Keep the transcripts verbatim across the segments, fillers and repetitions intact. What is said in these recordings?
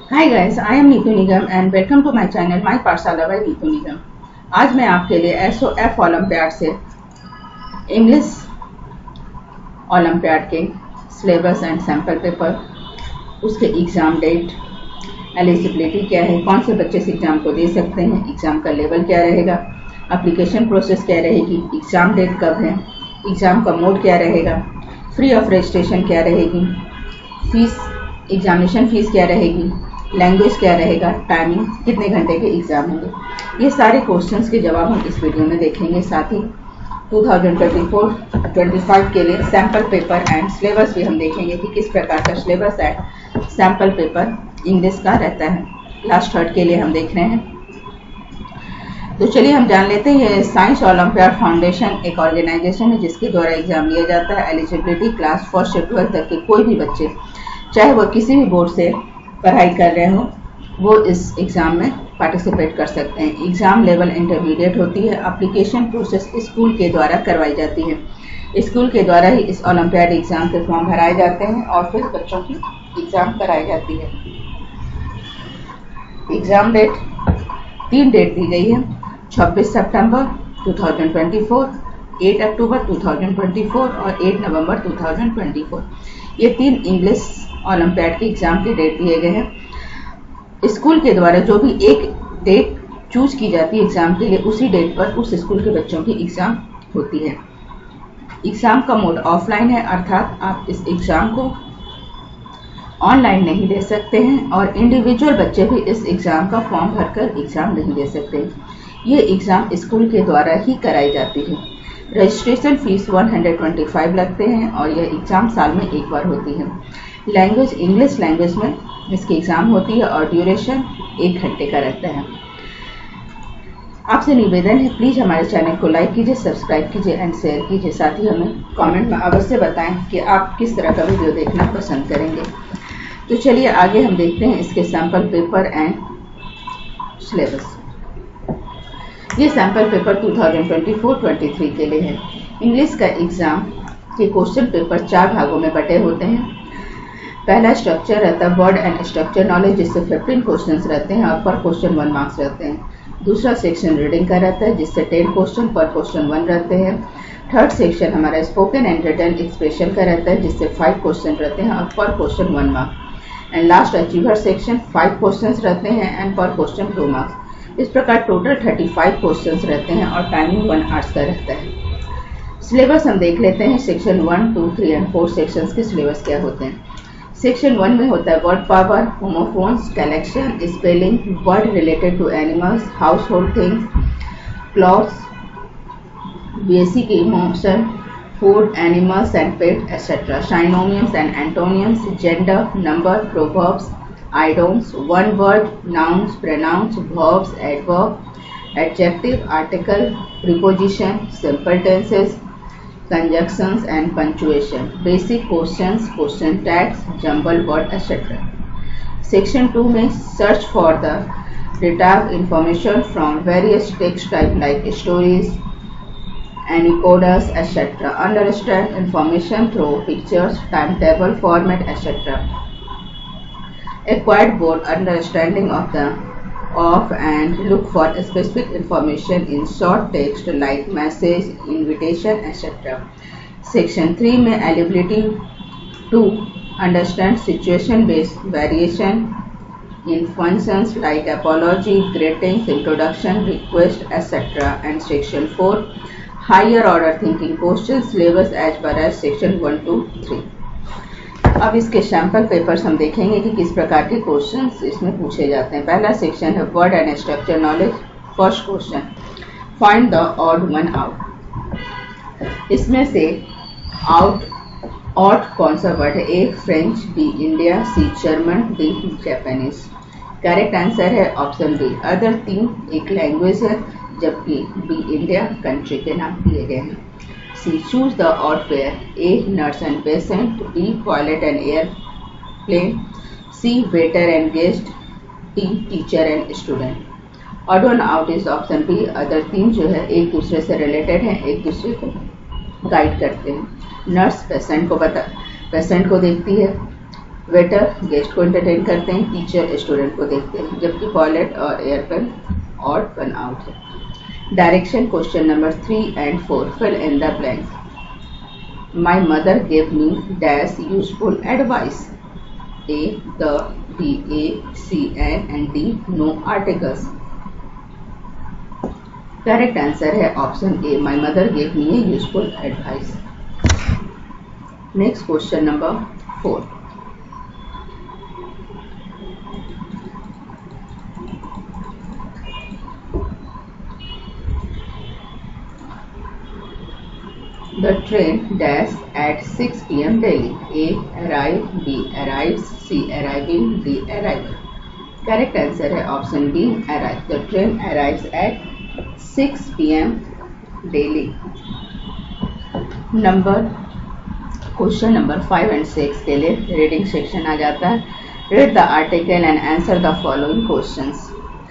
Hi guys, I am Neetu Nigam and welcome to my channel my Pathshala by Neetu Nigam. आज मैं आपके लिए एस ओ एफ ओलंपियाड से इंग्लिश ओलंपियाड के सिलेबस एंड सैम्पल पेपर, उसके एग्ज़ाम डेट, एलिजिबिलिटी क्या है, कौन से बच्चे इस एग्ज़ाम को दे सकते हैं, एग्ज़ाम का लेवल क्या रहेगा, एप्लीकेशन प्रोसेस क्या रहेगी, एग्ज़ाम डेट कब है, एग्ज़ाम का मोड क्या रहेगा, फ्री ऑफ रजिस्ट्रेशन क्या रहेगी, फीस एग्जामिनेशन फीस क्या रहेगी, लैंग्वेज क्या रहेगा, टाइमिंग, कितने घंटे के एग्जाम होंगे। ये सारे क्वेश्चंस के जवाब हम इस वीडियो में देखेंगे। साथ ही दो हज़ार चौबीस पच्चीस के लिए सैम्पल पेपर एंड सिलेबस भी हम देखेंगे कि किस प्रकार का syllabus and sample paper English का रहता है। लास्ट थर्ड के लिए हम देख रहे हैं। तो चलिए हम जान लेते हैं। ये साइंस ओलंपियाड फाउंडेशन एक ऑर्गेनाइजेशन है जिसके द्वारा एग्जाम लिया जाता है। एलिजिबिलिटी क्लास फर्स्ट से ट्वेल्थ तक के कोई भी बच्चे, चाहे वो किसी भी बोर्ड से पढ़ाई कर रहे हो, वो इस एग्ज़ाम में पार्टिसिपेट कर सकते हैं। एग्ज़ाम लेवल इंटरमीडिएट होती है। एप्लीकेशन प्रोसेस स्कूल के द्वारा करवाई जाती है। स्कूल के द्वारा ही इस ओलंपियाड एग्ज़ाम के फॉर्म भराए जाते हैं और फिर बच्चों की एग्ज़ाम कराई जाती है। एग्ज़ाम डेट, तीन डेट दी गई है, छब्बीस सितंबर दो हज़ार चौबीस, आठ अक्टूबर दो हज़ार चौबीस और आठ नवंबर दो हज़ार चौबीस। ये तीन इंग्लिश ओलंपियाड के एग्ज़ाम के डेट दिए गए हैं। स्कूल के द्वारा जो भी एक डेट चूज की जाती है एग्ज़ाम के लिए, उसी डेट पर उस स्कूल के बच्चों की एग्ज़ाम होती है। एग्ज़ाम का मोड ऑफलाइन है, अर्थात आप इस एग्ज़ाम को ऑनलाइन नहीं दे सकते हैं और इंडिविजुअल बच्चे भी इस एग्ज़ाम का फॉर्म भरकर एग्ज़ाम नहीं दे सकते। ये एग्ज़ाम स्कूल के द्वारा ही कराई जाती है। रजिस्ट्रेशन फीस एक सौ पच्चीस लगते हैं और यह एग्ज़ाम साल में एक बार होती है। लैंग्वेज इंग्लिश लैंग्वेज में इसकी एग्ज़ाम होती है और ड्यूरेशन एक घंटे का रहता है। आपसे निवेदन है, प्लीज़ हमारे चैनल को लाइक कीजिए, सब्सक्राइब कीजिए एंड शेयर कीजिए। साथ ही हमें कमेंट में अवश्य बताएं कि आप किस तरह का वीडियो देखना पसंद करेंगे। तो चलिए आगे हम देखते हैं इसके सैम्पल पेपर एंड सिलेबस। ये सैम्पल पेपर दो हज़ार चौबीस तेईस के लिए है। इंग्लिश का एग्ज़ाम के क्वेश्चन पेपर चार भागों में बटे होते हैं। पहला स्ट्रक्चर रहता है वर्ड एंड स्ट्रक्चर नॉलेज, जिससे पंद्रह क्वेश्चंस रहते हैं और पर क्वेश्चन वन मार्क्स रहते हैं। दूसरा सेक्शन रीडिंग का रहता है, जिससे दस क्वेश्चन पर क्वेश्चन वन रहते हैं। थर्ड सेक्शन हमारा स्पोकन एंड रिटन एक्सप्रेशन का रहता है, जिससे फाइव क्वेश्चन रहते हैं और पर question one marks. And last achiever section five question रहते हैं एंड पर क्वेश्चन टू मार्क्स। इस प्रकार टोटल पैंतीस क्वेश्चंस रहते हैं और टाइमिंग वन आवर्स का रहता है। सिलेबस हम देख लेते हैं। Section one two three and four sections के सिलेबस क्या होते हैं। सेक्शन वन में होता है word power, homophones, collection, spelling, word related to animals, household things, clothes, basic emotion, food, animals and pet etcetera, synonyms and antonyms, gender, number, proverbs, idioms, one word, nouns, pronouns, verbs, adverb, adjective, article, preposition, simple tenses, conjunctions and punctuation, basic questions, question tags, jumble word, et cetera. Section two में search for the retrieve information from various text type like stories, encodas, et cetera. Understand information through pictures, timetable, format, et cetera. Acquired broad understanding of the of and look for specific information in short text like message, invitation, et cetera. Section three में eligibility to understand situation-based variation in functions like apology, greetings, introduction, request, et cetera. And section four higher order thinking questions syllabus as per as section one to three. अब इसके sample papers हम देखेंगे कि किस प्रकार के questions इसमें पूछे जाते हैं। पहला सेक्शन है word and structure knowledge. First question, find the odd one out. इसमें से आउट ऑड कौन सा वर्ड है? A French, B India, C German, D Japanese. Correct answer है ऑप्शन बी। अदर तीन एक लैंग्वेज है, जबकि बी इंडिया कंट्री के नाम दिए गए हैं। C. Choose the odd pair. A. Nurse and patient. B. Pilot and airplane. C. Waiter and guest. D. Teacher and student. Odd one out is option B. Other तीन जो है एक दूसरे से रिलेटेड हैं, एक दूसरे को गाइड करते हैं। नर्स पेशेंट को बता पेशेंट को देखती है, वेटर गेस्ट को एंटरटेन करते हैं, टीचर स्टूडेंट को देखते हैं, जबकि पॉयलट और एयरगन ऑड वन आउट है। Direction question number three and four, fill in the blanks. My mother gave me dash useful advice. A, the, B, A, C, N and D no articles. Correct answer है option A, my mother gave me a useful advice. Next question number four. The train dash at six p m daily. A, arrive, B, arrives, C, arriving, D, arrival. Correct answer है option B, arrive. The train arrives at six p m daily. Number question number five and six के लिए reading section आ जाता है। Read the article and answer the following questions.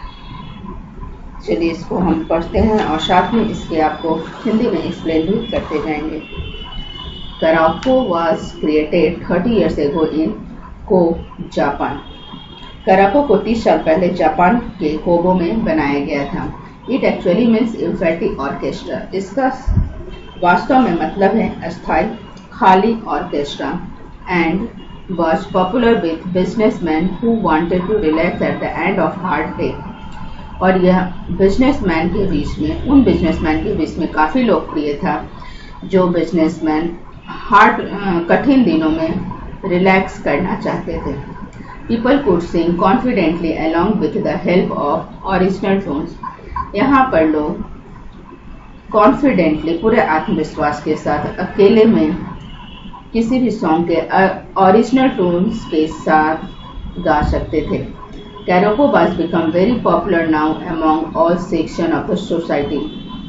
चलिए इसको हम पढ़ते हैं और साथ में इसके आपको हिंदी में एक्सप्लेन भी करते जाएंगे। Karaoke was created thirty years ago in को जापान। कराको को तीस साल पहले जापान के कोबो में बनाया गया था। It actually means empty orchestra. इसका वास्तव में मतलब है अस्थायी खाली orchestra and was popular with businessman who wanted to relax at the end of hard day. और यह बिजनेसमैन के बीच में उन बिजनेसमैन के बीच में काफ़ी लोकप्रिय था जो बिजनेसमैन हार्ड कठिन दिनों में रिलैक्स करना चाहते थे। People could sing confidently along with the help of original tones. यहाँ पर लोग कॉन्फिडेंटली पूरे आत्मविश्वास के साथ अकेले में किसी भी सॉन्ग के ओरिजिनल टोन्स के साथ गा सकते थे। Karako has become very popular now among all sections of the society.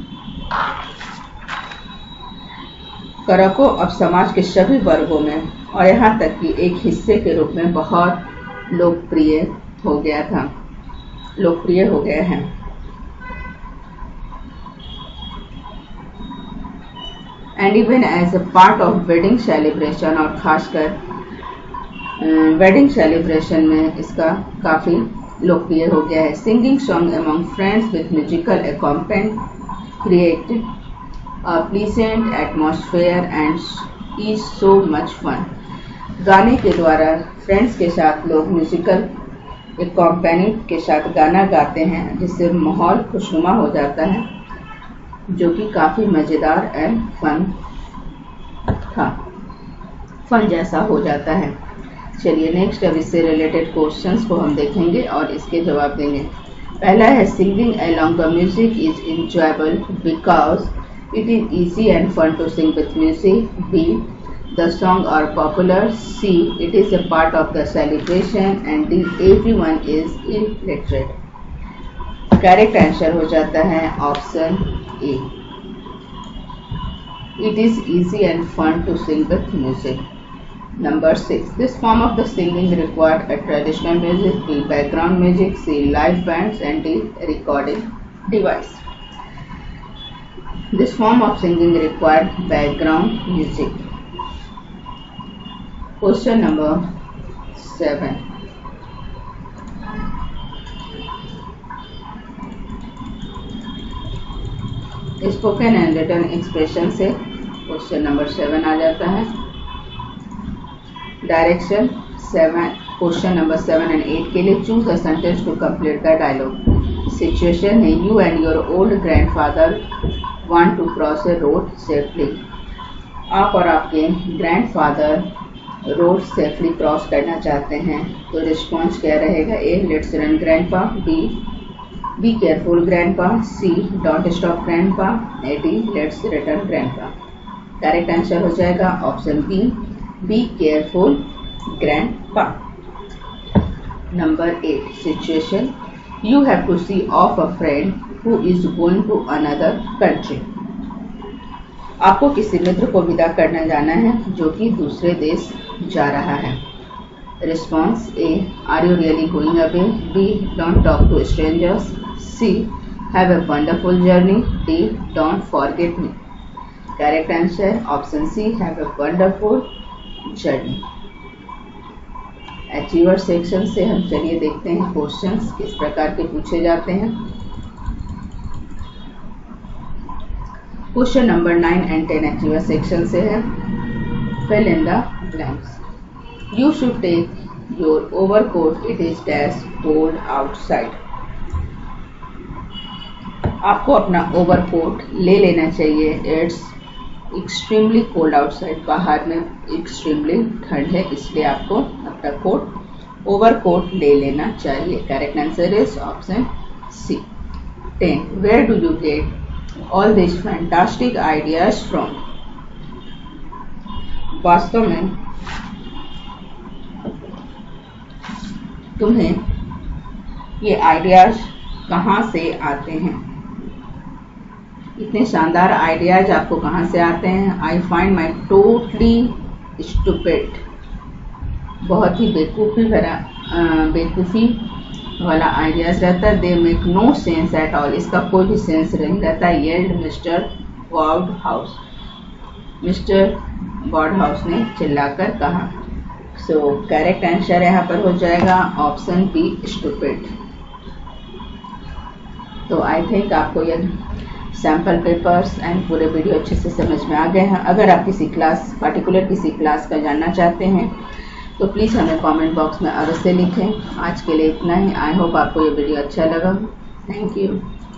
कराको अब समाज के सभी वर्गों में और यहाँ तक कि एक हिस्से के रूप में बहुत लोकप्रिय हो गया था लोकप्रिय हो गया है। And even as a part of wedding celebration, और खासकर वेडिंग uh, सेलिब्रेशन में इसका काफ़ी लोकप्रिय हो गया है। Singing song among friends with musical accompaniment create a pleasant atmosphere and is so much fun. गाने के द्वारा फ्रेंड्स के साथ लोग म्यूजिकल अकॉम्पमेंट के साथ गाना गाते हैं जिससे माहौल खुशनुमा हो जाता है, जो कि काफ़ी मज़ेदार एंड फन था फन जैसा हो जाता है। चलिए नेक्स्ट अब इससे रिलेटेड क्वेश्चंस को हम देखेंगे और इसके जवाब देंगे। पहला है singing along the music is enjoyable because it is easy and fun to sing with music. B, the song are popular. C, it is a part of the celebration. And D, everyone is illiterate. Correct answer हो जाता है option A, it is easy and fun to sing with music. Number six. This form of the singing required a traditional music, B, background music, C, live bands, and D, recording device. This form of singing required background music. Question number seven. Spoken and written expression से question number seven आ जाता है। Direction seven question number seven and eight के लिए choose a sentence to complete the dialogue. Situation है you and your old grandfather want to cross a road safely. आप और आपके ग्रैंडफादर रोड सेफली क्रॉस करना चाहते हैं, तो रिस्पॉन्स क्या रहेगा? A, let's run grandpa. B, be careful grandpa. C, don't stop grandpa. A, D, let's return grandpa. Correct answer हो जाएगा option B, Be careful, grandpa. Number eight. Situation. You have to see off a friend who is going to another country. आपको किसी मित्र को विदा करने जाना है जो कि दूसरे देश जा रहा है। Response A. Are you really going away? B. Don't talk to strangers. C. Have a wonderful journey. D. Don't forget me. Correct answer option C. Have a wonderful journey. Achiever section से हम चलिए देखते हैं questions किस प्रकार के पूछे जाते हैं। Question number nine and ten achiever section से है। Fill in the blanks. You should take your overcoat, it is dash cold outside. आपको अपना ओवरकोट ले लेना चाहिए, इट्स एक्सट्रीमली कोल्ड आउटसाइड। बाहर में एक्सट्रीमली ठंड है, इसलिए आपको अपना कोट ओवरकोट ले लेना चाहिए। Correct answer is option C. Ten, where do you get all this fantastic ideas from. वास्तव में तुम्हें ये आइडियाज कहाँ से आते हैं? इतने शानदार आइडियाज आपको कहाँ से आते हैं? I find my totally stupid. बहुत ही बेवकूफ़ी भरा बेवकूफ़ी वाला आइडियाज रहता है। They make no sense at all, इसका कोई भी सेंस नहीं रहता। Yelled mister ward house, mister ward house ने चिल्लाकर कहा। सो करेक्ट आंसर यहाँ पर हो जाएगा ऑप्शन बी, स्टूपिड। तो आई थिंक आपको ये सैम्पल पेपर्स एंड पूरे वीडियो अच्छे से समझ में आ गए हैं। अगर आप किसी क्लास पार्टिकुलर किसी क्लास का जानना चाहते हैं तो प्लीज़ हमें कमेंट बॉक्स में अवश्य लिखें। आज के लिए इतना ही। आई होप आपको ये वीडियो अच्छा लगा। Thank you.